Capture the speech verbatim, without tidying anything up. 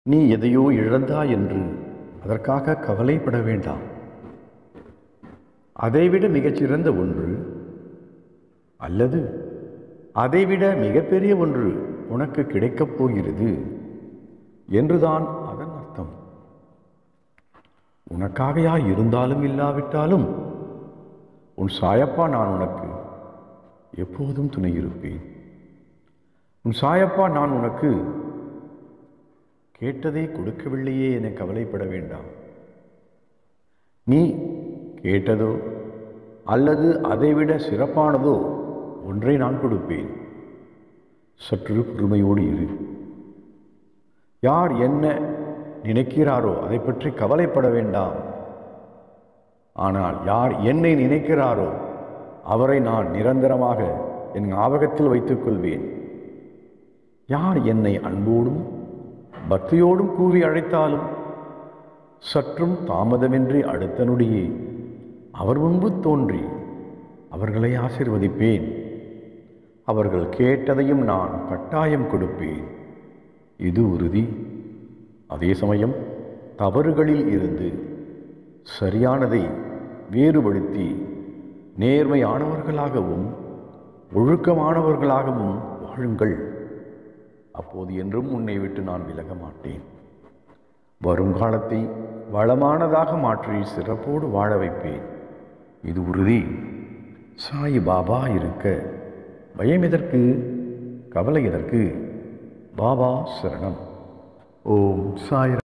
நீ எதையோ இழந்தாய் என்று அதற்காக கவலைப்பட வேண்டாம். அதைவிட மிகச்சிறந்த ஒன்று அல்லது அதைவிட மிகப்பெரிய ஒன்று உனக்கு கிடைக்கப் போகிறது என்றுதான் அதன் அர்த்தம். உனக்காகையா இருந்தாலும் இல்லாவிட்டாலும் உன் சாயப்பா நான் உனக்கு எப்போதும் துணை இருப்பேன். உன் சாயப்பா நான் உனக்கு கேட்டதை கொடுக்கவில்லையே என கவலைப்பட வேண்டாம். நீ கேட்டதோ அல்லது அதைவிட சிறப்பானதோ ஒன்றை நான் கொடுப்பேன். சற்று பொறுமையோடு இரு. யார் என்ன நினைக்கிறாரோ அதை பற்றி கவலைப்பட வேண்டாம். ஆனால் யார் என்னை நினைக்கிறாரோ அவரை நான் நிரந்தரமாக என் ஞாபகத்தில் வைத்துக் கொள்வேன். யார் என்னை அன்போடும் பக்தியோடும் கூறி அழைத்தாலும் சற்றும் தாமதமின்றி அடுத்த நொடியே அவர் முன்பு தோன்றி அவர்களை ஆசீர்வதிப்பேன். அவர்கள் கேட்டதையும் நான் கட்டாயம் கொடுப்பேன். இது உறுதி. அதே சமயம் தவறுகளில் இருந்து சரியானதை வேறுபடுத்தி நேர்மையானவர்களாகவும் ஒழுக்கமானவர்களாகவும் வாழுங்கள். அப்போது என்றும் உன்னை விட்டு நான் விலக மாட்டேன். வருங்காலத்தை வளமானதாக மாற்றி சிறப்போடு வாழ வைப்பேன். இது உறுதி. சாய் பாபா இருக்க பயம் எதற்கு, கவலை எதற்கு? பாபா சரணம். ஓம் சாய்.